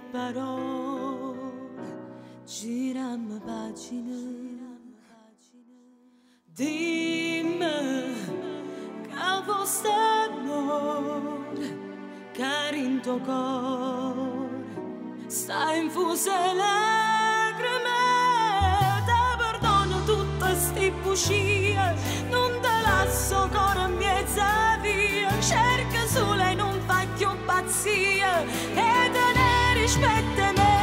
parole, girammo pagine. Dimmi che foste amore, cari in tuo cuore, sta infuse lacrime. Te perdono tutte sti bugie, non te lascio ancora in mezzo a via. Cerca sole e non fa più pazzia, e te ne rispetta me.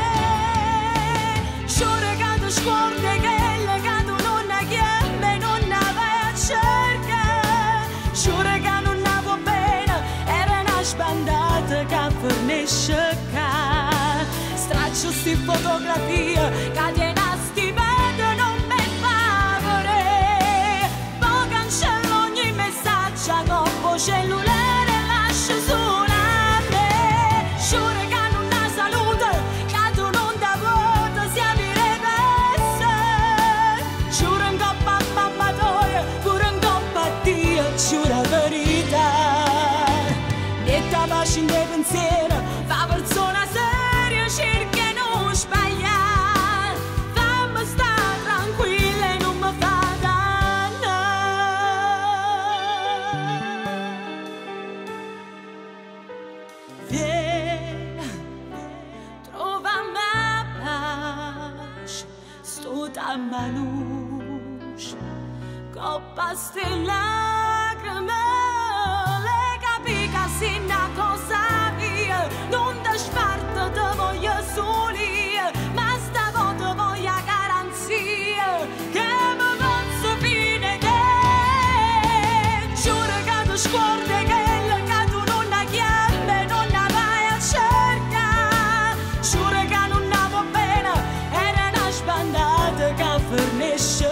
Giuro che tu scordi quella che tu non chiami, non vai a cercare. Giuro che non va bene, era una sbandata che fornisce qua. Straccio sti fotografie, che tiene a stipendio, non mi favore. Poi cancello ogni messaggio con cellulare e lascio sola a me. Giuro che non ha salute, che tu non ti vuoi, siamo ripesse. Giuro in coppa a mamma tua, pure in coppa a Dio, giuro la verità. Metta pace in dei pensieri, fa persona seria, cerca e non sbagliare. Fammi stare tranquilla e non mi fa danno. Vieni, trovami a pace, sto da maluce, coppa ste lacrime. Le capi che sei una cosa mia, non ti sfarto, te voglio solia, ma stavolta voglio garanzia che mi posso fine te. Giuro che tu scordi quella che tu non chiami, non vai a cercare. Giuro che non va bene, era una sbandata che fornisce